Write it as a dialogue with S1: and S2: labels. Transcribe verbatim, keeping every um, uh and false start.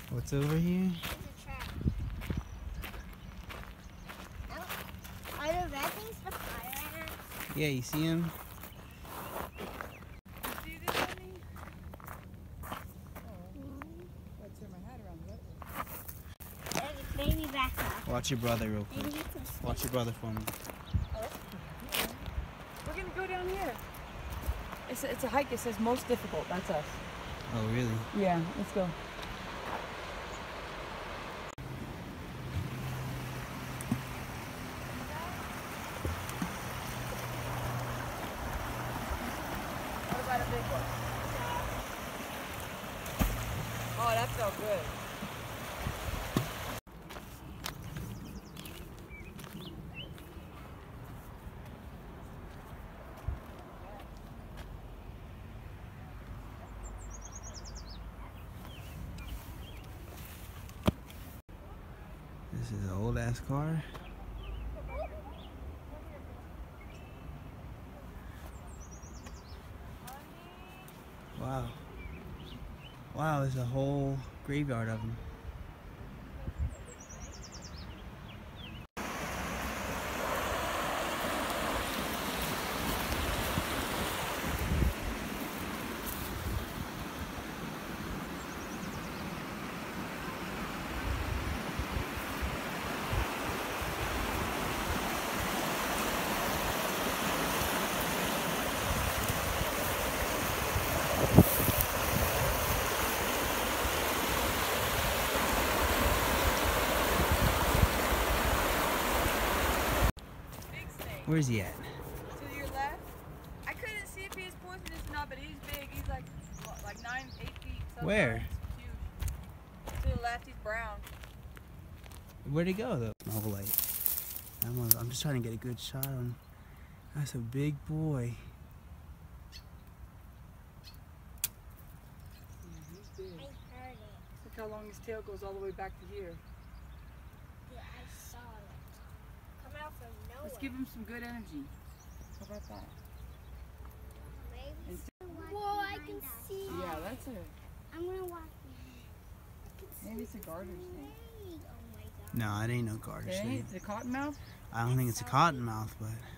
S1: What's over here?
S2: There's a trap. Oh, are the red things the fire ants?
S1: Yeah, you see him?
S3: You see this, honey? Oh. Let's turn my hat around. What?
S2: There's a baby back up.
S1: Watch your brother real quick.
S2: Maybe we can see.
S1: Watch your brother for me.
S3: Oh, that's pretty. We're gonna go down here. It's a, it's a hike. It says most difficult. That's us.
S1: Oh, really?
S3: Yeah, let's go. What about a big one? Oh, that felt good.
S1: This is an old ass car. Wow. Wow, there's a whole graveyard of them. Where's he at?
S3: To your left. I couldn't see if he was poisonous or not, but he's big. He's like, what, like nine, eight feet. Sometimes.
S1: Where?
S3: Huge. To the left, he's brown.
S1: Where'd he go though? Novel light. I'm, a, I'm just trying to get a good shot on him. That's a big boy.
S3: Yeah, he's big.
S2: I heard it.
S3: Look how long his tail goes all the way back to here.
S2: Yeah, I saw it. Come out from nowhere.
S3: Let's give him some good energy. How about that?
S2: Maybe.
S3: And
S2: Whoa, I can see.
S3: yeah, that's a,
S2: I'm gonna walk.
S3: maybe it's a garter snake.
S2: Oh my god.
S1: No, it ain't no garter
S3: It
S1: snake.
S3: ain't the cottonmouth?
S1: I don't think it's a cottonmouth, but